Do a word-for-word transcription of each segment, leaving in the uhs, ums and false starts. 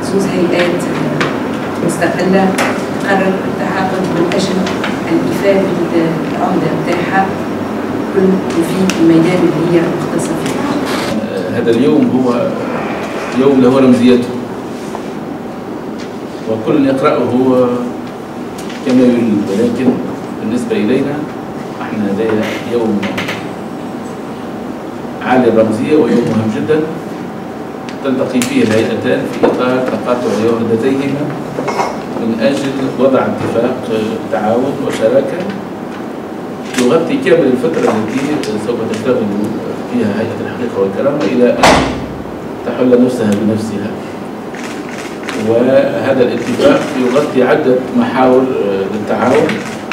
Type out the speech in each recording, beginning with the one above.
بخصوص هيئات مستقلة قررت التعاقد من أجل الإيفاء بالعهدة بتاعها في الميدان اللي هي مختصة فيه. هذا اليوم هو يوم له رمزيته، وكل يقرأه هو كما يريد، ولكن بالنسبة إلينا احنا هذا يوم عالي الرمزية ويوم مهم جدا تلتقي فيه الهيئتان في إطار تقاطع عهدتيهما من أجل وضع اتفاق تعاون وشراكة يغطي كامل الفترة التي سوف تشتغل فيها هيئة الحقيقة والكرامة إلى أن تحل نفسها بنفسها. وهذا الاتفاق يغطي عدة محاور للتعاون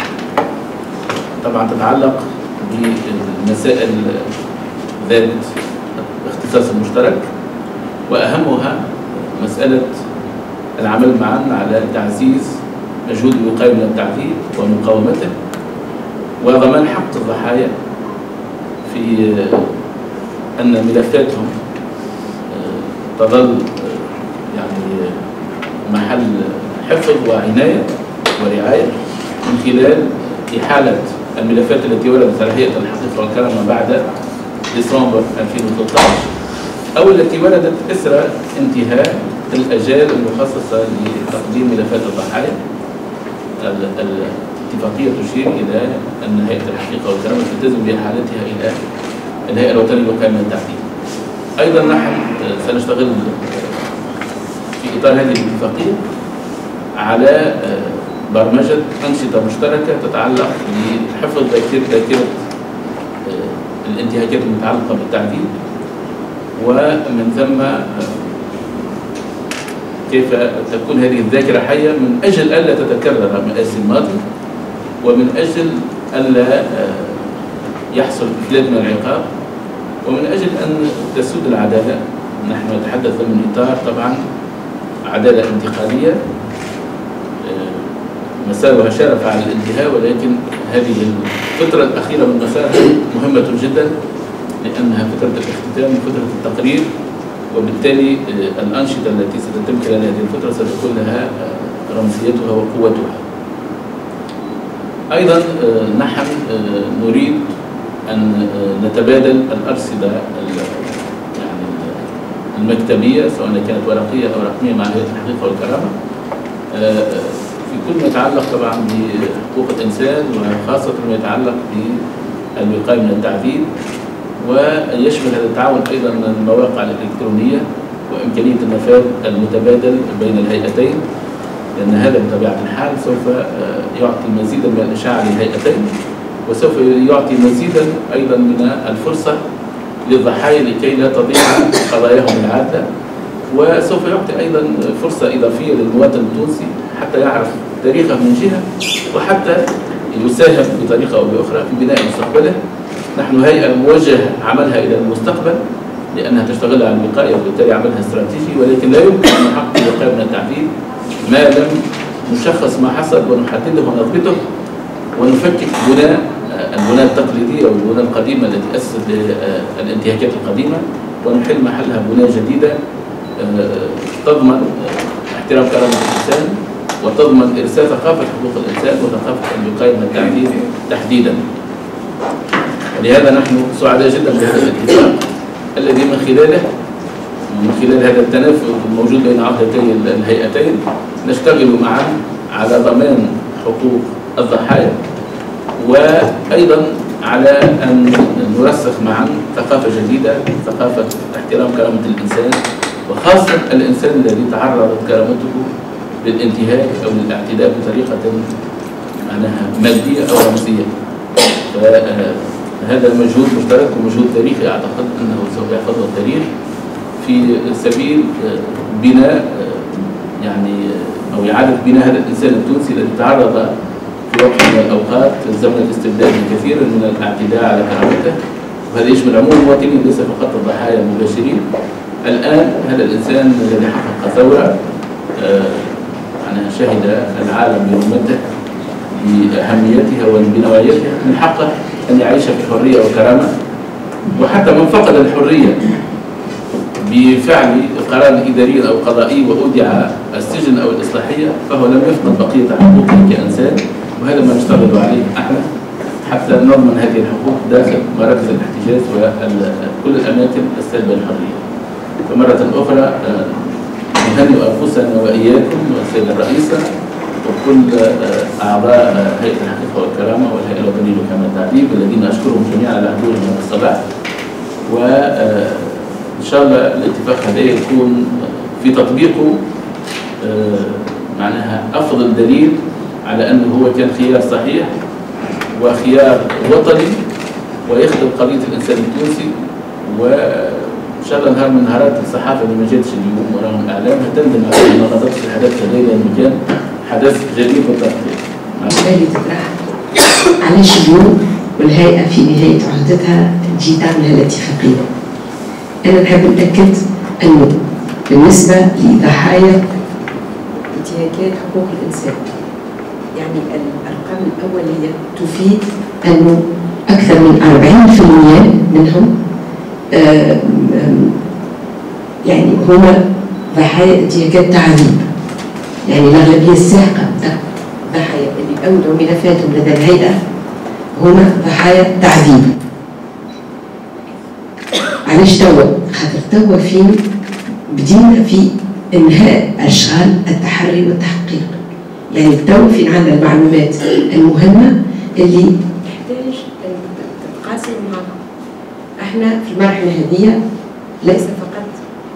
طبعا تتعلق بالمسائل ذات الاختصاص المشترك، وأهمها مسألة العمل معا على تعزيز مجهود الوقاية من التعذيب ومقاومته، وضمان حق الضحايا في أن ملفاتهم تظل يعني محل حفظ وعناية ورعاية من خلال إحالة الملفات التي وردت على هيئة الحقيقة والكرامة بعد ديسمبر ألفين وثلاثة عشر أو التي وردت إثر انتهاء الأجال المخصصة لتقديم ملفات الضحايا. الاتفاقية تشير إلى أن هيئة الحقيقة والكرامة تلتزم بإحالتها إلى الهيئة الوطنية للوقاية من التعذيب. أيضا نحن سنشتغل في إطار هذه الاتفاقية على برمجة أنشطة مشتركة تتعلق بحفظ ذاكرة ذاكرة الانتهاكات المتعلقة بالتعذيب، ومن ثم كيف تكون هذه الذاكرة حية من أجل ألا تتكرر مآسي الماضي، ومن أجل ألا يحصل إفلات من العقاب، ومن أجل أن تسود العدالة. نحن نتحدث من إطار طبعا عدالة انتقالية مسارها شارف على الانتهاء، ولكن هذه الفترة الأخيرة من مسارها مهمة جدا لأنها فترة الاختتام وفترة التقرير، وبالتالي الأنشطة التي ستتم خلال هذه الفترة ستكون لها رمزيتها وقوتها. أيضا نحن نريد أن نتبادل الأرصدة يعني المكتبية سواء كانت ورقية أو رقمية مع هيئة الحقيقة والكرامة في كل ما يتعلق طبعا بحقوق الإنسان، وخاصة ما يتعلق بالوقاية من التعذيب. ويشمل هذا التعاون أيضا المواقع الإلكترونية وإمكانية النفاذ المتبادل بين الهيئتين، لأن هذا بطبيعة الحال سوف يعطي مزيدا من الإشعاع للهيئتين، وسوف يعطي مزيدا أيضا من الفرصة للضحايا لكي لا تضيع قضاياهم العادة، وسوف يعطي أيضا فرصة إضافية للمواطن التونسي حتى يعرف تاريخه من جهة، وحتى يساهم بطريقة أو بأخرى في بناء مستقبله. نحن هيئة موجه عملها إلى المستقبل لأنها تشتغل على الوقاية وبالتالي عملها استراتيجي، ولكن لا يمكن أن نحقق الوقاية من التعذيب ما لم نشخص ما حصل ونحدده ونضبطه ونفكك بناء البناء التقليدية والبناء القديمة التي أسست للانتهاكات القديمة، ونحل محلها بناء جديدة تضمن احترام كرامة الإنسان وتضمن إرساء ثقافة حقوق الإنسان وثقافة الوقاية من التعذيب تحديدا. لهذا نحن سعداء جدا بهذا الاتفاق الذي من خلاله من خلال هذا التنافس الموجود بين عهدتي الهيئتين نشتغل معا على ضمان حقوق الضحايا، وأيضا على أن نرسخ معا ثقافة جديدة، ثقافة احترام كرامة الإنسان، وخاصة الإنسان الذي تعرضت كرامته للانتهاك أو للاعتداء بطريقة معناها مادية أو رمزية. فهذا مجهود مشترك ومجهود تاريخي أعتقد أنه سوف يحفظه التاريخ في سبيل بناء يعني أو إعادة بناء هذا الإنسان التونسي الذي تعرض في وقت من الأوقات زمن الاستبداد كثيرا من الاعتداء على كرامته، وهذا يشمل عموم المواطنين ليس فقط الضحايا المباشرين. الآن هذا الإنسان الذي حقق ثورة أنا شهد العالم برمته بأهميتها وبنوعيتها، من حقه أن يعيش في حرية وكرامة، وحتى من فقد الحرية بفعل قرار إداري أو قضائي وأودع السجن أو الإصلاحية فهو لم يفقد بقية حقوقه كإنسان، وهذا ما نشتغل عليه احنا حتى نضمن هذه الحقوق داخل مراكز الاحتجاز وكل الأماكن السلبة الحرية. فمرة أخرى نهنئ أنفسنا وإياكم والسيدة الرئيسة وكل أعضاء هيئة الحقيقة والكرامة والهيئة الوطنية للحماية والتعذيب الذين أشكرهم جميعا على حضورهم هذا الصباح. وإن شاء الله الاتفاق هذا يكون في تطبيقه معناها أفضل دليل على أنه هو كان خيار صحيح وخيار وطني ويخدم قضية الإنسان التونسي. وإن شاء الله نهار من نهارات الصحافة اللي ما جاتش اليوم وراهم الإعلام هتندم على ما غطتش الحدث هذا لأنه كان حدث جديد بالتغطية. بالتالي تطرح علاش اليوم والهيئة في نهاية عهدتها تجي تعمل هالاتفاقية. أنا نحب نأكد أنه بالنسبة لضحايا انتهاكات حقوق الإنسان يعني الأرقام الأولية تفيد أنه أكثر من أربعين بالمئة منهم آم آم يعني هما ضحايا انتهاكات تعذيب. يعني الأغلبية الساحقة ضحايا اللي أودعوا ملفاتهم لدى الهيئة هما ضحايا تعذيب. علاش توا؟ خاطر توا في بدينا في إنهاء أشغال التحري والتحقيق. يعني توا في عندنا المعلومات المهمة اللي تحتاج تتقاسم معها. احنا في المرحلة هذه ليس فقط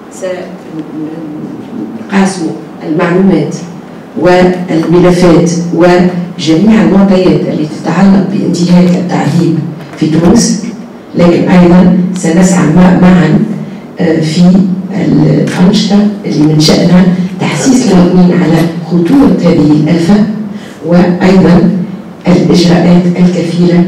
سنقاسم المعلومات والملفات وجميع المعطيات اللي تتعلق بانتهاك التعذيب في تونس، لكن أيضا سنسعى معا في الأنشطة اللي من شأنها تحسيس المواطنين على خطورة هذه الآفة وأيضا الإجراءات الكفيلة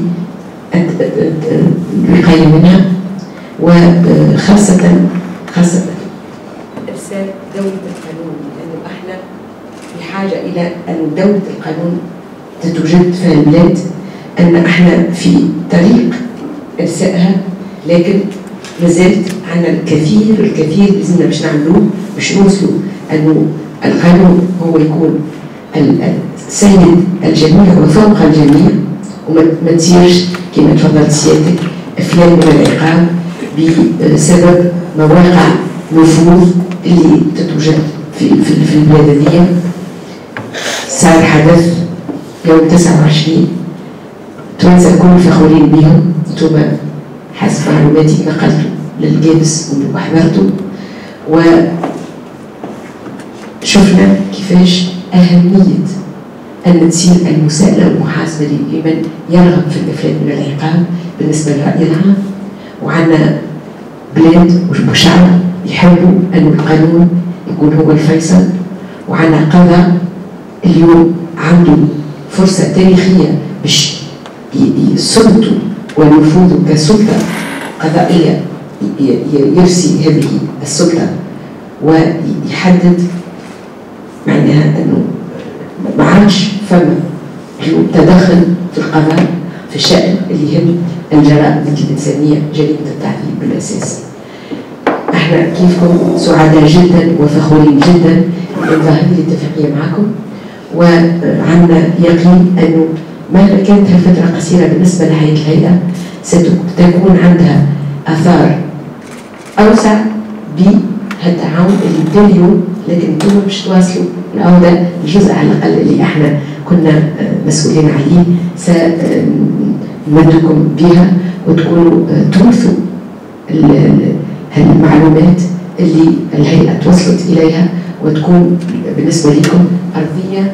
بالوقاية منها، وخاصة خاصة إرسال دولة القانون، لأنه احنا بحاجة إلى أن دولة القانون تتوجد في البلاد، أن احنا في طريق إرسائها، لكن مازالت عندنا الكثير الكثير بإذن باش نعملوه باش نوصلوا أنه القانون هو يكون السيد الجميع وفوق الجميع، وما تصيرش كما تفضلت سيادتك أفلام من العقاب بسبب مواقع نفوذ اللي تتوجد في في, في البلاد هذه. صار حدث يوم تسعة وعشرين تونس الكل فخورين بهم، انتم حسب معلوماتي نقلتوا للجابس وحضرتوا وشفنا كيفاش أهمية أن تصير المساءلة والمحاسبة لمن يرغب في الإفلات من العقاب بالنسبة للرأي العام، وعندنا بلاد وشعب يحبوا أن القانون يكون هو الفيصل، وعندنا قضاء اليوم عنده فرصة تاريخية باش سلطته ونفوذه كسلطة قضائية يرسي هذه السلطة ويحدد معناها أنه ما عادش فما تدخل في القضاء في الشأن اللي يهم الجرائم ضد الإنسانية، جريمة التعذيب بالأساس. احنا كيفكم سعداء جدا وفخورين جدا بهذه الاتفاقية معكم، وعندنا يقين أنه مهما كانت هالفترة قصيرة بالنسبة لهذه الهيئة ستكون عندها آثار أوسع بهالتعاون اللي بدا اليوم، لكن انتم باش تواصلوا العودة الجزء على الأقل اللي احنا كنا مسؤولين عليه سنمدكم بها وتكونوا تورثوا المعلومات اللي الهيئة توصلت إليها، وتكون بالنسبة لكم أرضية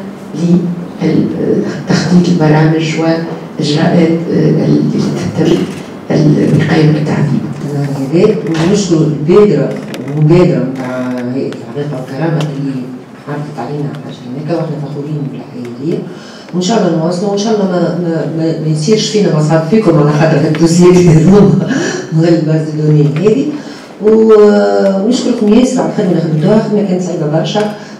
لتخطيط البرامج وإجراءات اللي تتم الوقاية من التعذيب. هذاك ونشكر البادرة والمبادرة نتاع هيئة الحقيقة والكرامة اللي عرضت علينا حاجة هناك، واحنا فخورين بالحكاية دي، وإن شاء الله نواصلوا، وإن شاء الله ما ما, ما, ما يصيرش فينا مصاب فيكم على خاطر الدوسيات غير الباز دوني هذه. ونشكركم ياسر على الخدمة اللي خدمتوها، خدمة كانت سعيدة برشا،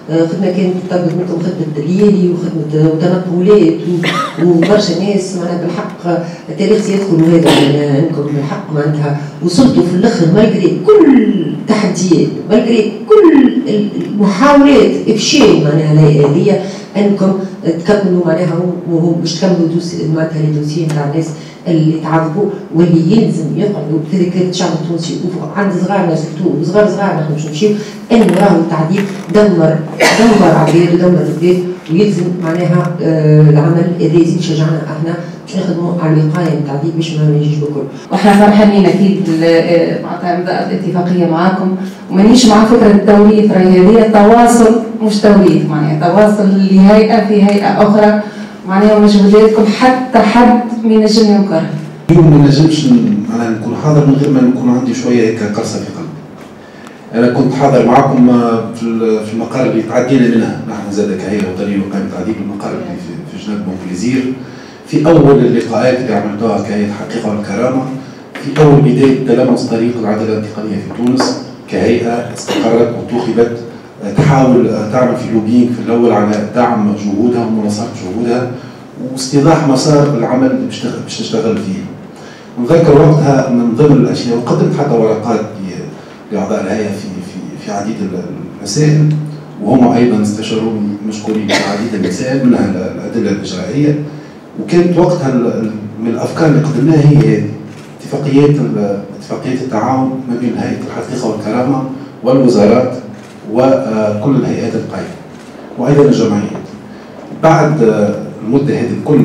خدمه كانت تطلب منكم خدمه ليالي وخدمه وتنقلات وبرشا ناس معناها بالحق التاريخ سيدخل هذا انكم بالحق معناتها وصلتوا في الاخر مالغري كل التحديات مالغري كل المحاولات افشال معناها هذه انكم تكملوا معناها باش تكملوا معناتها لي دوسيي نتاع الناس اللي تعذبوا واللي يلزم يقعدوا في ذاك الشعب التونسي عند صغارنا سكتوا صغار صغار نحن باش نمشيو انه راهو التعذيب دمر دمر عباد ودمر البلاد ويلزم معناها آه العمل هذا يزيد يشجعنا احنا باش نخدموا على الوقايه من التعذيب باش ما نجيش بكل. واحنا فرحانين اكيد معناتها بدات الاتفاقيه معاكم ومانيش مع فكره التوريث راهي هذه تواصل مش توريث معناها تواصل لهيئه في هيئه اخرى معناها مجهوداتكم حتى حد ما ينجم ينكرها. اليوم ما نجمش معناها نكون حاضر من غير ما نكون عندي شويه هيك قرصه في قلبي. انا كنت حاضر معكم في في المقر اللي تعدينا منها نحن زاد كهيئه وطنيه وقائمه التعذيب المقر اللي في, في جنوب بونبليزير في اول اللقاءات اللي عملتوها كهيئه الحقيقه والكرامه في اول بدايه تلمس طريق العداله الانتقاليه في تونس كهيئه استقرت وانتخبت تحاول تعمل في لوبينج في الاول على دعم جهودها ومناصره جهودها واستيضاح مسار العمل اللي باش تشتغل فيه. نذكر وقتها من ضمن الاشياء وقدمت حتى ورقات لاعضاء الهيئه في في في عديد المسائل وهم ايضا استشاروني مشكورين في عديد المسائل منها الادله الاجرائيه وكانت وقتها من الافكار اللي قدمناها هي هذه اتفاقيات اتفاقيات التعاون ما بين هيئه الحقيقه والكرامه والوزارات وكل الهيئات القائمه وايضا الجمعيات. بعد المده هذه الكل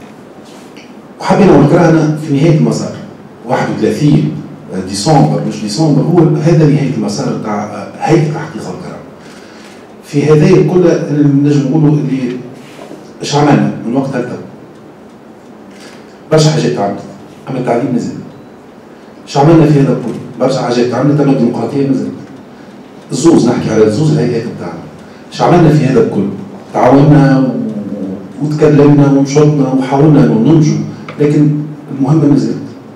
وحبينا ونكرهنا في نهايه المسار واحد وثلاثين ديسمبر مش ديسمبر هو هذا نهايه المسار بتاع هيئه الحقيقه والكرامه. في هذه الكل نجم نقولوا اللي ايش عملنا من وقت لتو؟ برشا حاجات عملت اما التعليم نزل. ايش عملنا في هذا الكل؟ برشا حاجات عملت اما الديمقراطيه نزلت. الزوز نحكي على الزوز الهيئات بتاعنا. ايش عملنا في هذا الكل؟ تعاوننا وتكلمنا ونشطنا وحاولنا انه ننجو لكن المهمه نزلت.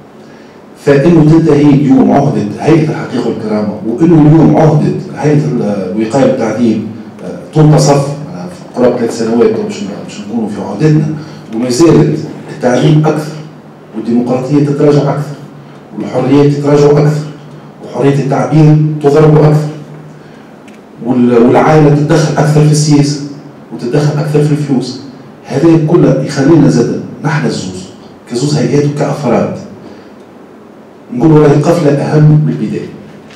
فانه تنتهي اليوم عهده هيئه الحقيقه والكرامه وانه اليوم عهده هيئه الوقايه والتعذيب تنتصف في قرابه ثلاث سنوات باش نكونوا في عهدتنا وما زالت التعذيب اكثر والديمقراطيه تتراجع اكثر والحريات تتراجع اكثر وحريه التعبير تضرب اكثر والعائله تتدخل اكثر في السياسه وتتدخل اكثر في الفلوس. هذا كله يخلينا زاد نحن الزوز كزوز هيئات وكافراد نقولوا راهي قفله اهم من البدايه.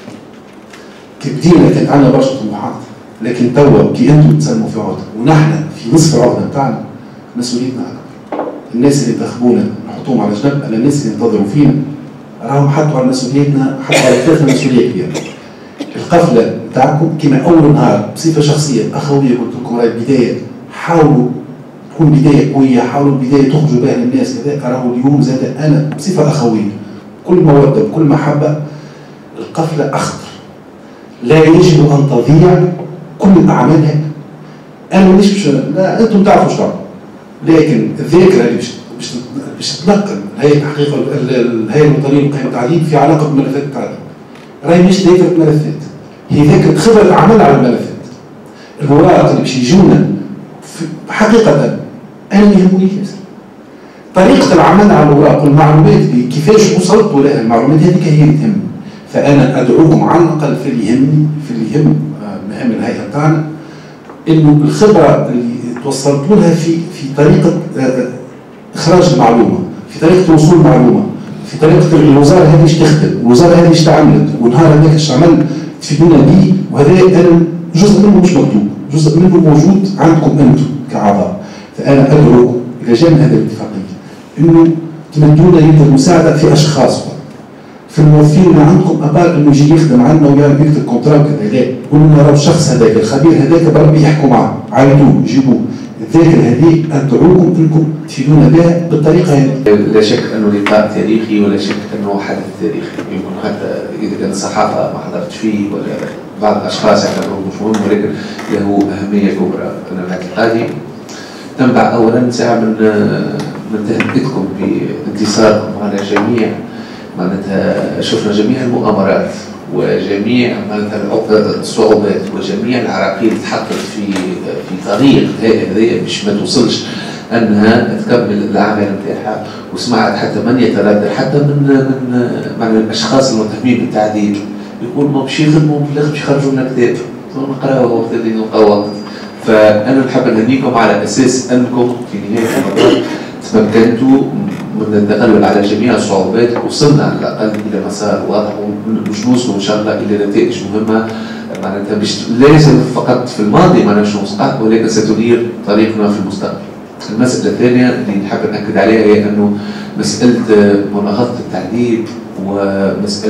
كي بدينا كانت عندنا برشا طموحات لكن توا كي انتم تسلموا في عهده ونحن في نصف العهده نتاعنا مسؤوليتنا اكبر. الناس اللي انتخبونا نحطوهم على جنب على الناس اللي ينتظروا فينا راهم حطوا على مسؤوليتنا حطوا على كتافنا مسؤوليه كبيره. القفله نتاعكم كما اول نهار بصفه شخصيه اخويه قلت لكم راهي البدايه حاولوا تكون بدايه قويه حاولوا البدايه تخرجوا بها للناس كذا راهو اليوم زاد انا بصفه اخويه بكل موده بكل محبه القفله اخطر. لا يجب ان تضيع كل الاعمال هيك. انا مانيش باش لا انتم تعرفوا ايش تعملوا لكن الذاكره اللي باش باش تنقل الهيئه الحقيقه الهيئه الوطنيه للقيم والتعليم في علاقه بملفات التعليم راهي مش ذاكره ملفات هي ذاكره خبره العمل على الملفات. الوراق اللي باش يجونا حقيقه انا ما يهمنيش طريقه العمل على الوراق والمعلومات كيفاش وصلتوا لها المعلومات هذيك هي اللي تهمني. فانا ادعوكم على الاقل في اللي يهمني في اللي يهم مهام الهيئه بتاعنا انه الخبره اللي توصلتوا لها في في طريقه اخراج المعلومه في طريقه وصول المعلومه في طريقه الوزاره هذه ايش تخدم الوزاره هذه ايش تعملت والنهار هذاك ايش عمل تفيدونا به وهذا انا جزء منه مش مكتوب جزء منه موجود عندكم انتم كاعضاء. فانا ادعوكم اذا جاء من هذه الاتفاقيه انه تمدونا يد المساعده في اشخاص في الموظفين اللي عندكم ابار انه يجي يخدم عندنا ويعمل يكتب كونترا وكذا لا قولوا لنا راه الشخص هذاك الخبير هذاك بربي يحكوا معه عايدوه جيبوه. الذاكره هذه ادعوكم انكم تفيدونا بها بالطريقه هذه. لا شك انه لقاء تاريخي ولا شك انه حدث تاريخي يمكن حتى اذا كان الصحافه ما حضرتش فيه ولا بعض الاشخاص يعتبروه مش مهم ولكن له اهميه كبرى. انا باعتقادي تنبع اولا ساعه من من تهديدكم بانتصاركم على جميع معناتها شفنا جميع المؤامرات وجميع الصعوبات وجميع العراقيل اللي تحطت في في طريق هذه مش ما توصلش انها تكمل العمل نتاعها. وسمعت حتى من يتردد حتى من من من الاشخاص المتهمين بالتعذيب يقول ما باش يخدموا في الاخر باش يخرجوا لنا كتاب نقراوه وقت اللي نلقاو وقت. فانا نحب نهنيكم على اساس انكم في نهايه المطاف تمكنتوا من التغلب على جميع الصعوبات، وصلنا على الاقل الى مسار واضح ومش نوصلوا ان شاء الله الى نتائج مهمه معناتها مش لازم فقط في الماضي ما نمشوا مسقط ولكن ستدير طريقنا في المستقبل. المساله الثانيه اللي نحب ناكد عليها هي انه مساله مناهضه التعذيب ومساله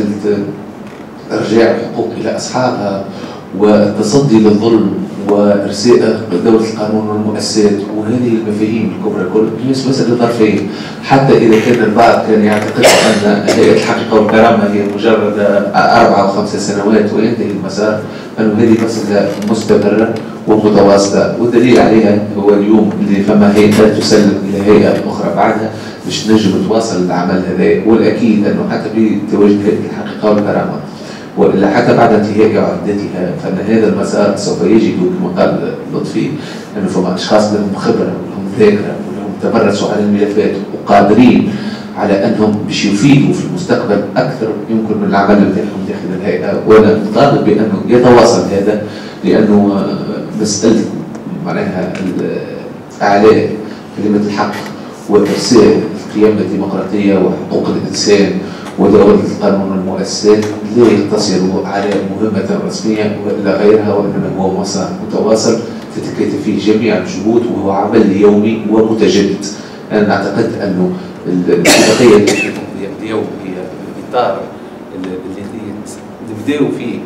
ارجاع الحقوق الى اصحابها والتصدي للظلم وارساء دوله القانون والمؤسسات وهذه المفاهيم الكبرى الكل بالنسبه مساله ظرفيه. حتى اذا كان البعض كان يعتقد ان هيئه الحقيقه والكرامه هي مجرد اربع او خمس سنوات وينتهي المسار، انه هذه مساله مستمره ومتواصله، والدليل عليها هو اليوم اللي فما هيئه تسلم الى هيئه اخرى بعدها باش نجم تواصل العمل هذا. والاكيد انه حتى بتواجد هيئه الحقيقه والكرامه والا حتى بعد انتهاء عدتها فان هذا المسار سوف يجد كما قال لطفي انه فما اشخاص لهم خبره ولهم ذاكره ولهم تمرسوا على الملفات وقادرين على انهم باش يفيدوا في المستقبل اكثر يمكن من العمل نتاعهم داخل الهيئه. وانا نطالب بانه يتواصل هذا لانه مساله معناها اعلاء كلمه الحق وارساء القيم الديمقراطيه وحقوق الانسان ودولة القانون والمؤسسات لا يقتصر على مهمة رسمية وإلا غيرها، وإنما هو مسار متواصل تتكاتف فيه جميع الجهود وهو عمل يومي ومتجدد. أنا أعتقد أنه الاتفاقية اليوم هي الإطار الذي نبداو فيه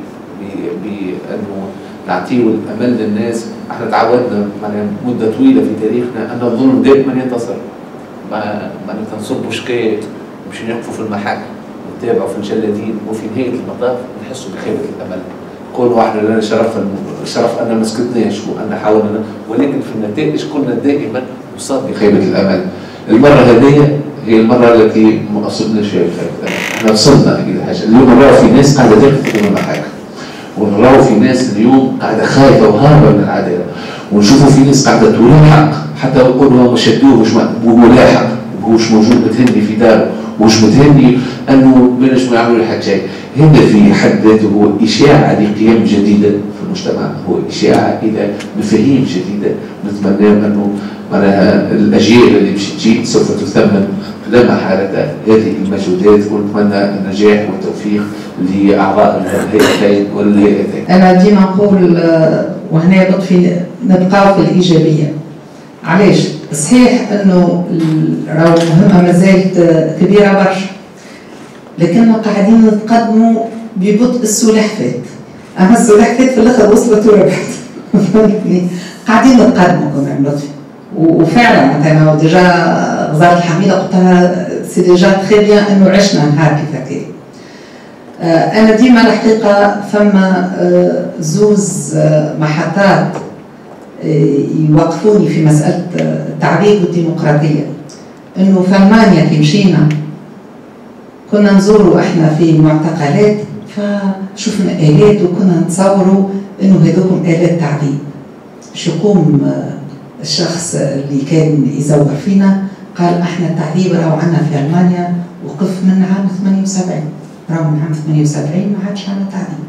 بأنه نعطيه الأمل للناس. احنا تعودنا مدة طويلة في تاريخنا أن الظلم دائما ينتصر، ما ما نصبوا شكايات مش يقفوا في المحاكم نتابعوا في الجلادين وفي نهايه المطاف نحسوا بخيبه الامل. قولوا احنا لنا شرف الشرف ان ما سكتناش وان حاولنا، ولكن في النتائج كنا دائما نصاب بخيبه الامل. المره هذه هي المره التي ما اصبناش فيها بخيبه الامل، احنا وصلنا الى حاجه. اليوم نراو في ناس قاعده تقف في المحاكم، ونراو في ناس اليوم قاعده خايفه وهاربه من العداله، ونشوفوا في ناس قاعده تلاحق حتى يقولوا ما شدوه مش وهو لاحق وهوش موجود متهني في داره ومش متهني انه ما نجموا يعملوا له حتى شيء. هذا في حد ذاته هو اشاعه لقيم جديده في المجتمع، هو اشاعه الى مفاهيم جديده نتمنى انه معناها الاجيال اللي باش تجي سوف تثمن لا محاله هذه المجهودات، ونتمنى النجاح والتوفيق لاعضاء الهيئتين والهيئتين. انا ديما نقول وهنا لطفي نبقاو في الايجابيه. علاش؟ صحيح انه راهو المهمه مازالت كبيره برشا، لكننا قاعدين نتقدموا ببطء. السلاح فات، اما السلاح فات في الاخر وصلت وربحت. فهمتني؟ قاعدين نتقدموا كمان لطفي، وفعلا مثلا ديجا غزاره الحميده قلت لها سي ديجا تخي بيان انه عشنا نهار كيف هكا. انا ديما الحقيقه فما زوز محطات يوقفوني في مسألة التعريب والديمقراطية. إنه في ألمانيا كي مشينا كنا نزوروا إحنا في معتقلات فشفنا آلات وكنا نتصوروا إنه هذوكم آلات تعذيب. باش يقوم الشخص اللي كان يزور فينا قال إحنا التعذيب راهو عندنا في ألمانيا وقف من عام ثمانية وسبعين، راهو من عام ثمانية وسبعين ما عادش عندنا تعذيب.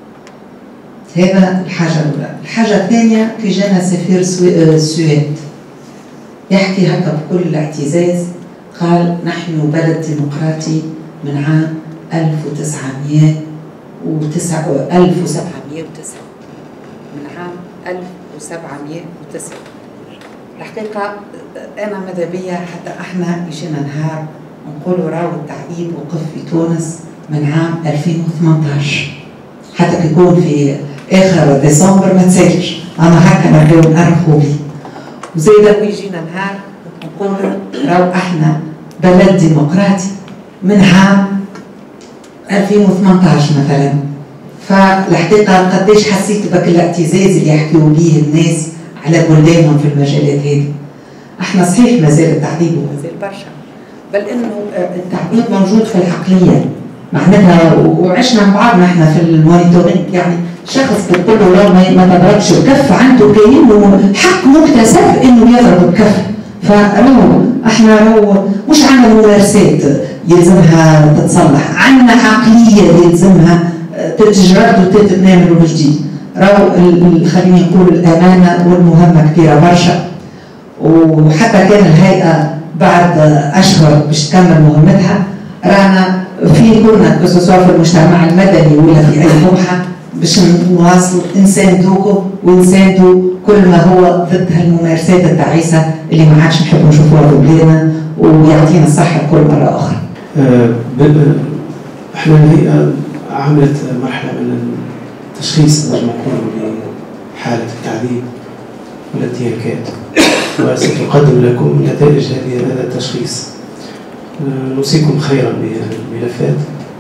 هذا الحاجة الأولى. الحاجة الثانية كي جانا سفير السويد يحكي هكا بكل الاعتزاز، قال نحن بلد ديمقراطي من عام ألف وتسعمائة وتسعة ألف وسبعمائة وتسعة، من عام ألف وسبعمائة وتسعة. الحقيقة أنا ماذا بيا حتى احنا يجينا نهار نقولوا راهو التعذيب وقف في تونس من عام ألفين وثمانية عشر، حتى يكون في اخر ديسمبر ما تسالش انا هكا نبداو نأرخوا بيه. وزيدا ويجينا نهار نقولوا راهو احنا بلد ديمقراطي من عام ألفين وثمانية عشر مثلا. فالحقيقه قديش حسيت بك الاعتزاز اللي يحكيوا به الناس على بلدانهم في المجالات هذه. احنا صحيح مازال التعذيب ومازال برشا، بل انه التعذيب موجود في العقليه، معناتها وعشنا مع بعضنا احنا في المونيتورينج، يعني شخص بتقول له ما تضربش الكف عنده كأنه حق مكتسب انه يضرب الكف. فراهو احنا راهو مش عندنا ممارسات يلزمها تتصلح، عندنا عقليه يلزمها تتجرد وتتنامل من جديد. راهو خليني نقول الامانه والمهمه كبيره برشا، وحتى كان الهيئه بعد اشهر باش تكمل مهمتها رانا في كلنا سواء في المجتمع المدني ولا في اي بوحه باش نواصل نساندوكم ونساندوا كل ما هو ضد هالممارسات التعيسه اللي ما عادش نحبوا نشوفوها في بلادنا، ويعطينا الصحه كل مره اخرى. أه احنا الهيئه عملت مرحله من التشخيص نجم نقولوا لحاله التعذيب والانتهاكات، وستقدم لكم نتائج هذه هذا التشخيص. أه نوصيكم خيرا بالملفات،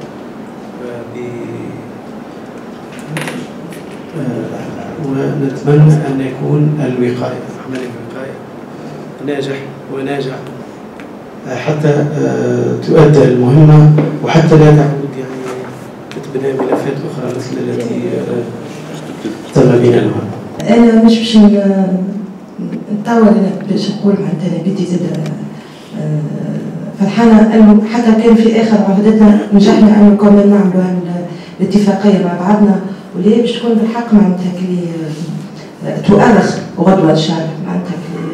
ونتمنى أن يكون الوقاية عمل الوقاية ناجح وناجع حتى تؤدى المهمة، وحتى لا تعود يعني تتبنى ملفات أخرى مثل التي تم بناؤها. أنا مش باش نطول، أنا باش نقول معناتها أنا بدي زاد فرحانة أنه حتى كان في آخر عهدتنا نجحنا أنه كمان نعملوا الاتفاقية مع بعضنا، وليه باش تكون بالحق معناتها كلي تؤرخ غدوة إن شاء الله معناتها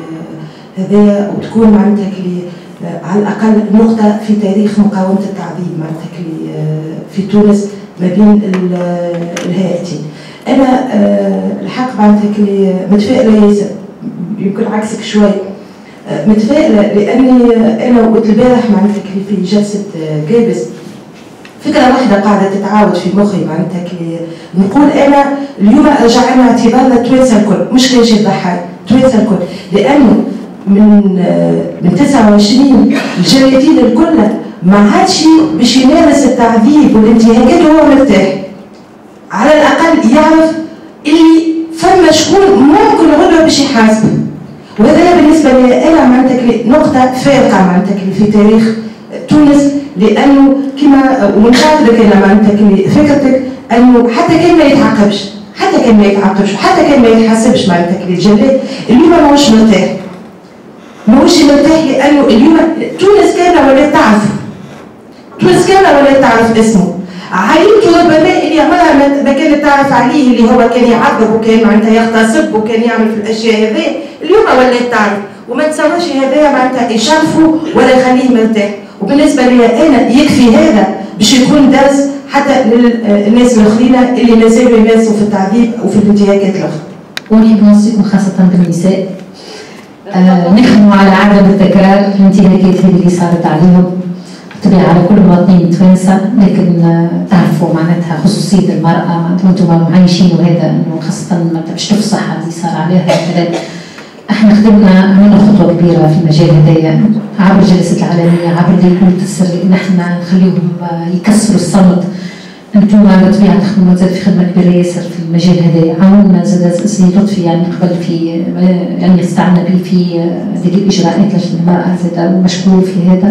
كلي هذايا، وتكون معناتها كلي على الأقل نقطة في تاريخ مقاومة التعذيب معناتها كلي في تونس ما بين الهيئتين. أنا الحق معناتها كلي متفائلة ياسر، يمكن عكسك شوي متفائلة، لأني أنا قلت البارح معناتها كلي في جلسة جابس فكرة واحدة قاعدة تتعاود في مخي معناتها كي نقول أنا اليوم رجعنا اعتبارنا توانسة الكل، مش كان شي ضحايا، توانسة الكل، لأنه من من تسعة وعشرين الجاليتين الكل ما عادش باش يمارس التعذيب والانتهاكات وهو مرتاح. على الأقل يعرف اللي فما شكون ممكن غدوة باش يحاسبه. وهذا بالنسبة لي أنا معناتها نقطة فارقة معناتها في تاريخ تونس، لانه كما ونخاطرك انا معناتها فكرتك انه حتى كان ما يتعاقبش، حتى كان ما يتعاقبش، حتى كان ما يتحاسبش معناتها الجلاد اليوم ماهوش مرتاح. ماهوش مرتاح لانه اليوم تونس كامله ولات تعرف. تونس كامله ولات تعرف اسمه. عائلته ربما اللي عمرها ما كانت تعرف عليه، اللي هو كان يعذب وكان معناتها يغتصب وكان يعمل في الاشياء هذه، اليوم ولات تعرف، وما تصورش هذايا معناتها يشرفوا ولا يخليه مرتاح. وبالنسبه لي انا يكفي هذا باش يكون درس حتى للناس الاخرين اللي ما زالوا يمارسوا في التعذيب وفي الانتهاكات الاخرى. ونحب نوصيكم خاصه بالنساء آه نخدموا على عدم التكرار الانتهاكات اللي صارت عليهم، طبيعي على كل مواطنين توانسه، لكن آه تعرفوا معناتها خصوصيه المراه وانتم معايشين، وهذا انه خاصه باش تفصح اللي صار عليها مثلا. احنا خدمنا عملنا خطوه كبيره في المجال هذايا عبر الجلسات العالميه، عبر اللجنه التسري، ان احنا نخليهم يكسروا الصمت. انتم بطبيعه تخدموا زاد في خدمه كبيره ياسر في المجال هذايا، عاوننا زاد سي لطفي يعني قبل في يعني استعنا به في هذه الاجراءات لجنه المراه زاد مشكور في هذا.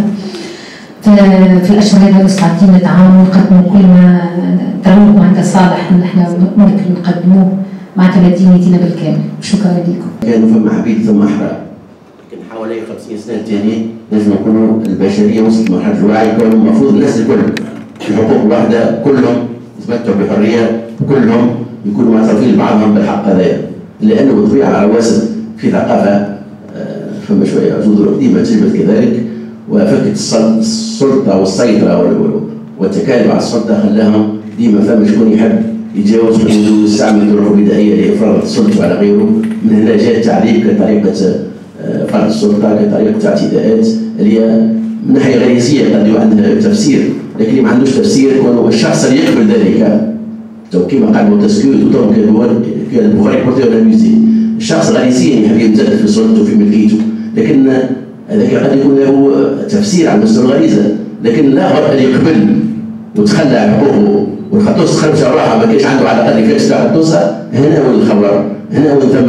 في الاشهر هذه مستعدين نتعاونوا ونقدموا كل ما ترونه عند صالح ان احنا ممكن نقدموه مع مدينتنا بالكامل. شكرا لكم. كانوا فما عبيد ثم احرار، لكن حوالي خمسين سنه ثانيه لازم نكونوا البشريه وصلت لمرحله الوعي، كانوا المفروض الناس الكل في حقوق الوحده كلهم يتمتعوا بحريه، كلهم يكونوا معترفين لبعضهم بالحق هذايا، لانه بالطبيعه على واسط في ثقافه فما شويه جذور قديمه تثبت كذلك، وفكره السلطه والسيطره والتكالب على السلطه خلاهم ديما فما شكون يحب يتجاوز ويستعمل طرق بدائيه لافراغ السلطه على غيره. من هنا جاء التعريف كطريقه فرض السلطه، كطريقه اعتداءات اللي هي من ناحيه غريزيه قد عندها تفسير، لكن اللي ما عندوش تفسير يكون الشخص اللي يقبل ذلك. كما قال موتسكيو كان البخاري بورتيو لاميزي، الشخص غريزيا يحب يمتد في سلطته وفي ملكيته، لكن هذاك قد يكون له تفسير على مستوى الغريزه، لكن الاخر اللي يقبل وتخلى عن حقوقه والخطوس تخرج روحها ما كانش عنده على الاقل كيفاش تاع خطوسها، هنا وين الخبر، هنا وين ثم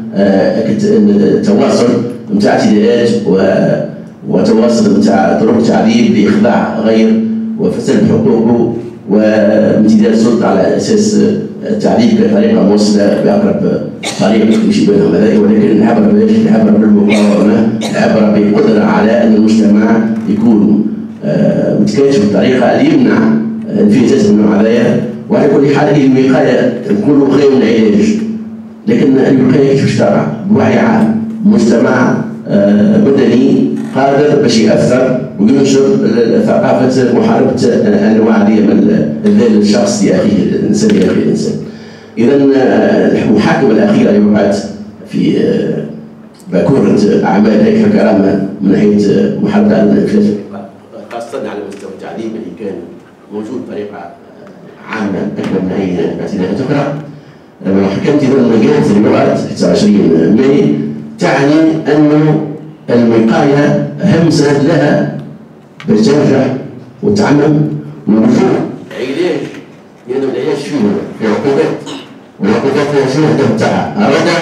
تواصل نتاع اعتداءات وتواصل نتاع طرق تعذيب لاخضاع غير وفساد حقوقه وامتداد السلطة على أساس التعذيب كطريقة موصلة بأقرب طريق يمشي بينهم هذا، ولكن العبرة باش العبرة بالمقاومة، العبرة بالقدرة على أن المجتمع يكون متكاتف بطريقة اللي يمنع انفلاتات من النوع هذايا. وعلى كل حال الوقاية نقولوا خير من العلاج، لكن الوقاية كيفاش ترى بوعي عام، مجتمع مدني قادر باش يأثر وينشر ثقافة محاربة أنواع دي من الذل الشخص لأخيه الإنسان لأخيه الإنسان. إذا المحاكمة الأخيرة اللي وقعت في باكورة أعمال هيئة الكرامة من ناحية محاربة الإنفلات خاصة على مستوى التعليم اللي كان موجود بطريقة عامة أكبر من أي اعتداءات أخرى. محكمة إذا المجالس اللي وقعت تسعة وعشرين ماي تعني أنه الوقاية أهم سند لها باش تنجح وتعمم والوجوه علاج، لأنه العلاج فيه في عقوبات، والعقوبات شنو الهدف تاعها؟ ردع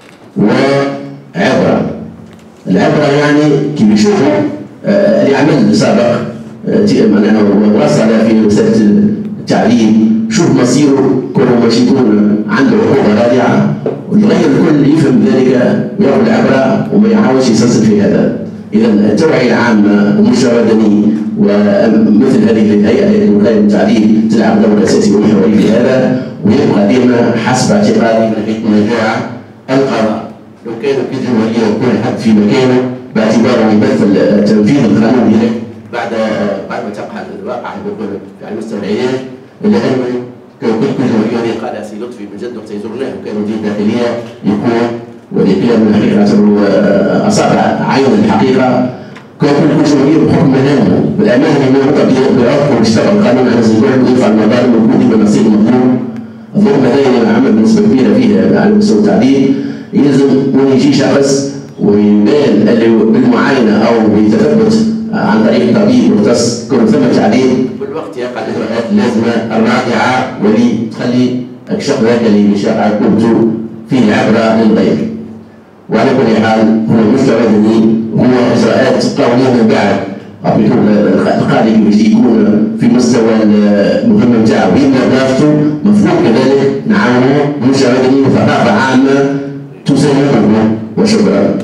وعبرة. العبرة يعني كي بيشوفوا اللي عمل سابق معناها وصل في مسألة التعليم، شوف مصيره كونه ماشي يكون عنده عقوبة رادعة، والغير الكل يفهم ذلك وياخذ العبرة وما يحاولش يسلسل في هذا. إذا التوعية العامة المجتمع المدني ومثل هذه الهيئة هيئة الوقاية والتعليم تلعب دور أساسي ومحوري في هذا، ويبقى ديما حسب اعتقادي من ناحية النجاح القضاء. لو كانوا في جمهورية وكل حد في مكانه باعتباره يمثل تنفيذ القانون هناك بعد بعد ما تقع الواقع على مستوى العلاج، إلا أنه كان كل كل جمهورية قال سي لطفي من جد وقت يزورناه وكان مدير داخلية يكون ولكن من الحقيقة نعتبروا أصابع عين الحقيقة. كان كل جمهورية بحكم مهامه بالأمانة أنه بيعرفوا ويشتغل القانون على الزوال ويرفع المظالم ويكون بنصيب المظلوم. الظلم هذا عمل بنسبة كبيرة فيه على مستوى التعليم، يلزم ما يجي شخص ويبان اللي بالمعاينة أو بتثبت عن طريق طبيب مختص كون ثم تعليم بالوقت يقع الإجراءات اللازمة الرادعة واللي تخلي الشخص ذاك اللي بيشرع عقوبته فيه عبرة للغير. وعلى كل حال هو المستوى المدني هو إجراءات قانونية من بعد القاضي باش يكون في مستوى المهمة نتاعو ويبدا وظيفته، مفروض كذلك نعاونوا المجتمع المدني وثقافة عامة تساندهم. وشكرا.